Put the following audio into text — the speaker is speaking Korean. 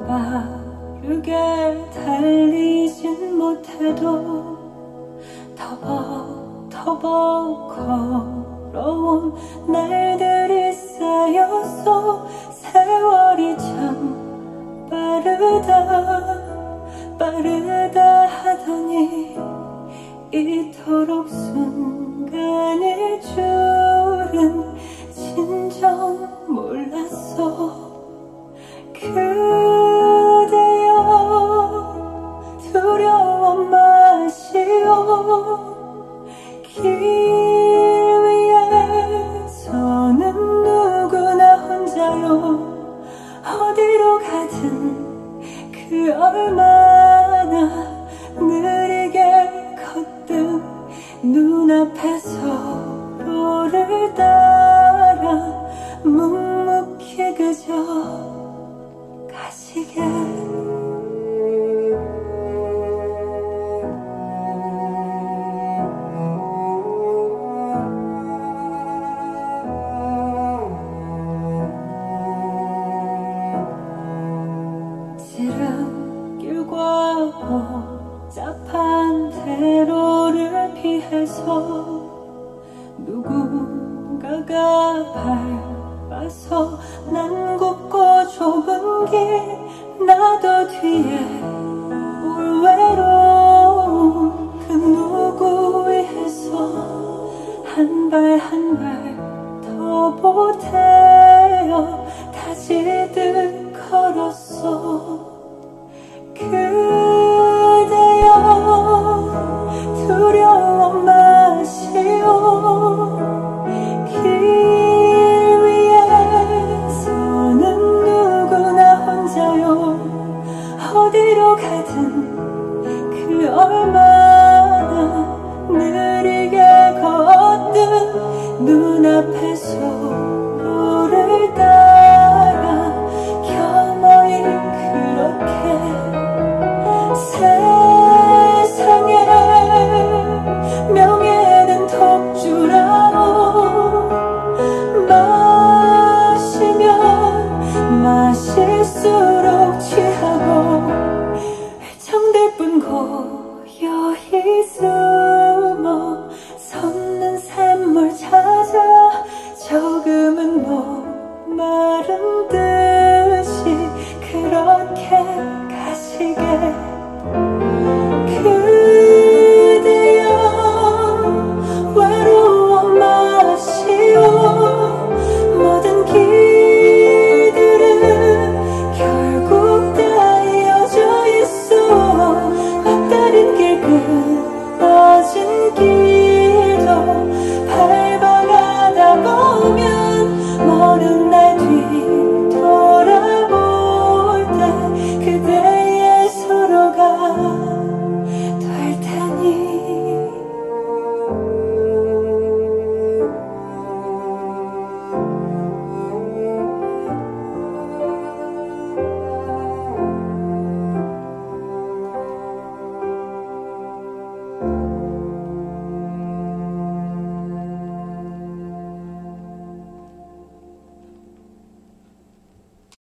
빠르게 달리진 못해도 터벅터벅 걸어온 날들이 쌓여서 세월이 참 빠르다 하더니 이토록 순간일 줄은 진정 몰랐어. 그대여 두려워 마시오. 길 위에서는 누구나 혼자요. 어디로 가든 그 얼마나 느리게 걷든 눈앞에서 서로를 따라 묵묵히 그저 가시게. 지름길과 복잡한 대로를 피해서 누군가가 밟아서 난 곱고 좁은 길 나도 뒤에 올 외로움 그 누구 위해서 한 발 한 발 더 보태어 다시듯 걸었어. 그대여 두려워 마시오. 길 위에서는 누구나 혼자요. 어디로 가든 그 얼마나 느리게 걷든 눈앞에서 너를 따라 겸허히 그렇게 세상에 명예는 독주라오. 마시면 마실수록 취하고 정들 뿐 고요히 숨어 솟는 샘물 찾아 조금은 목마른 듯